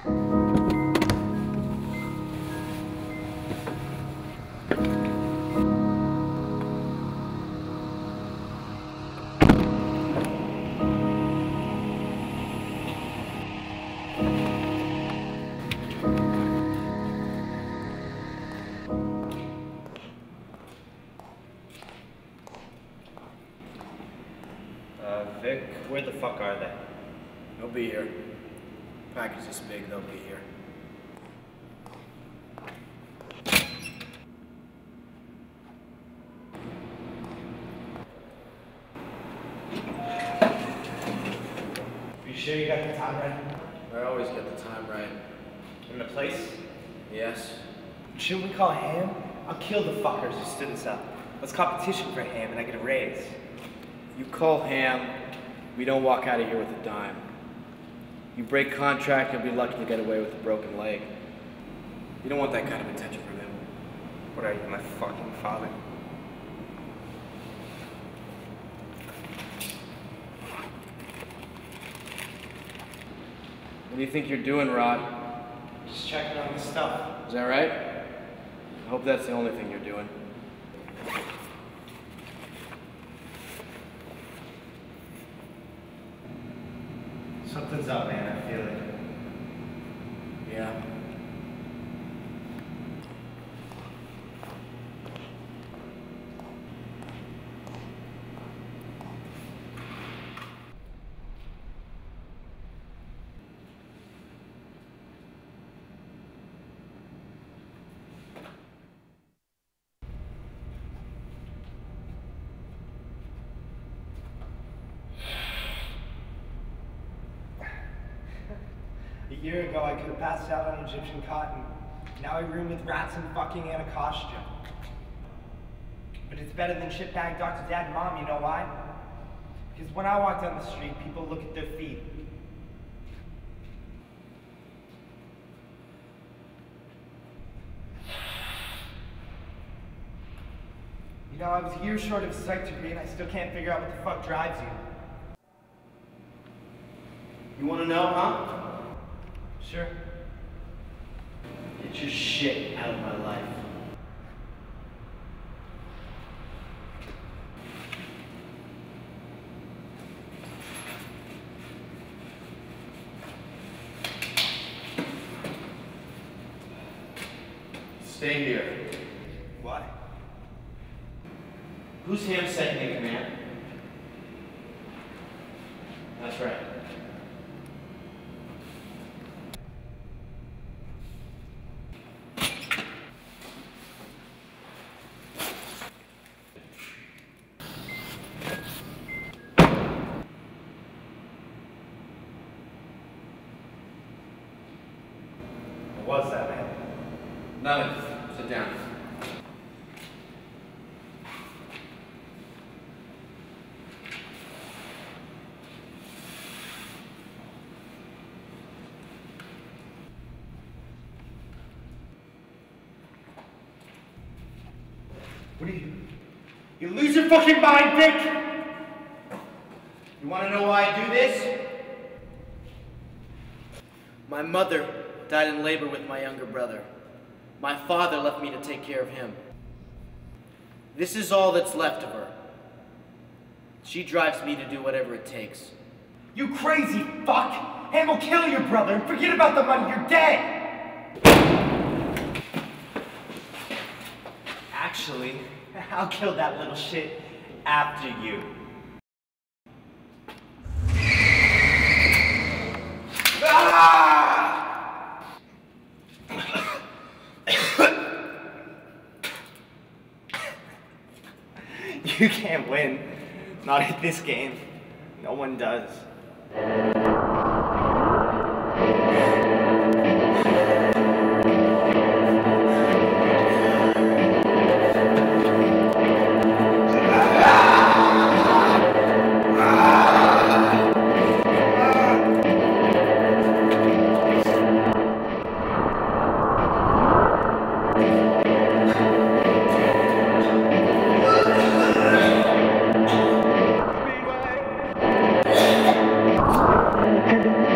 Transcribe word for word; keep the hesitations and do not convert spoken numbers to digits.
Vic, where the fuck are they? They'll be here. Package this big, they'll be here. You sure you got the time right? I always get the time right. And the place? Yes. Shouldn't we call Ham? I'll kill the fuckers who stood us up. Let's competition for Ham and I get a raise. You call Ham, we don't walk out of here with a dime. You break contract, you'll be lucky to get away with a broken leg. You don't want that kind of attention from him. What are you, my fucking father? What do you think you're doing, Rod? Just checking on the stuff. Is that right? I hope that's the only thing you're doing. Something's up, man. I feel it. Yeah. A year ago, I could have passed out on Egyptian cotton. Now I room with rats and fucking Anacostia. But it's better than shitbag Doctor Dad and Mom, you know why? Because when I walk down the street, people look at their feet. You know, I was years short of a psych degree and I still can't figure out what the fuck drives you. You wanna know, huh? Sure. Get your shit out of my life. Stay here. Why? Who's Ham second in command? That's right. What was that, man? Nothing. Sit down. What are you? You lose your fucking mind, Vic! You want to know why I do this? My mother died in labor with my younger brother. My father left me to take care of him. This is all that's left of her. She drives me to do whatever it takes. You crazy fuck! Ham will kill your brother and forget about the money, you're dead! Actually, I'll kill that little shit after you. Ah! You can't win. Not at this game. No one does. Thank you.